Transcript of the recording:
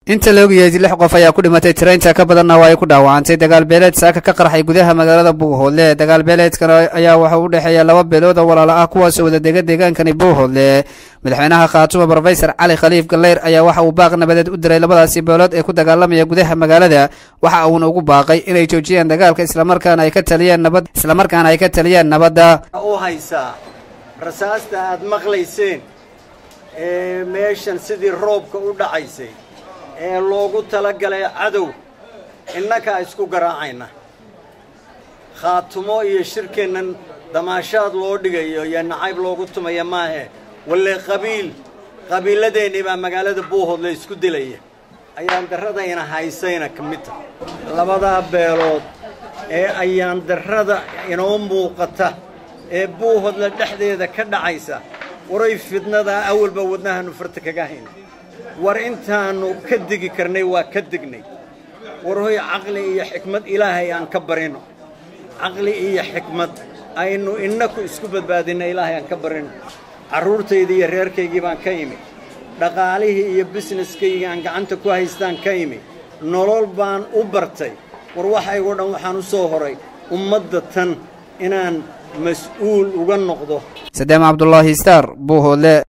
inta la ogyahay 6 qof ayaa ku dhimatay trainta ka badanna waa ay ku dhaawacantay dagaal beeleed saaka ka qarxay gudaha magaalada Buuhoodle dagaal beeleedkan ayaa waxa uu dhaxeeya laba beelood oo walaalo ah kuwaas oo wada deegaankan Buuhoodle madaxweynaha Khaatumo Professor Cali Khaliif Galleer ayaa waxa uu baaq nabadeed u diray labadaasi beelood ee ku dagaalamaya gudaha magaalada waxa uu ugu baaqay inay joojiyaan dagaalka isla markaana ay ka taliyaan nabadda oo haysa rasaasta aad maqlayseen meeshan sidii roobka u dhacaysay ee loogu talagalay cadow innaka isku garaacayna Khaatumo iyo shirkeenan damaashaad loo dhigayo iyo nacayb loogu tumaya maahe walla qabiiladeeni baa magaalada Buuhoodle isku dilaya ayaan darrada ina haysayna kamida labada beelood ee ayaan darrada inoo muuqata ee Buuhoodle dhexdeeda ka dhacaysa waray fidnada awalba wadnahan farta kaga hayn war intaanu ka digi karnay waa ka dignay war hooy aqli iyo xikmad ilaahay aan ka barino aqli iyo xikmad aynu inaku isku badbaadinay ilaahay aan ka barino caruurtayda iyo reerkaygii baan ka yimi dhaqaalihii iyo businesskayga aan gacanta ku haystaan ka yimi nolol baan u bartay war waxaygu dhan waxaan u soo horay ummadda tan inaan mas'uul uga noqdo Saddam Abdullahi Star Buuhoodle.